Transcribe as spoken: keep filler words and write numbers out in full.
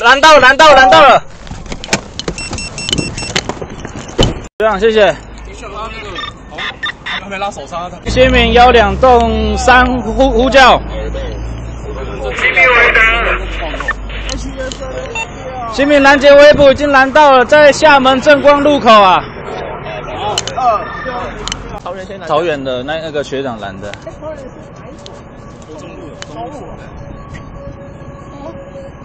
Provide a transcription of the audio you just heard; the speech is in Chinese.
拦到了，拦到了，拦到了。这样，谢谢。 还没拉手刹。 新民幺两栋三呼呼叫。 新民回答。 新民拦截围捕已经拦到了，在厦门正光路口啊。 桃园先拦。 桃园的那那个学长拦的。 中路的，中路的。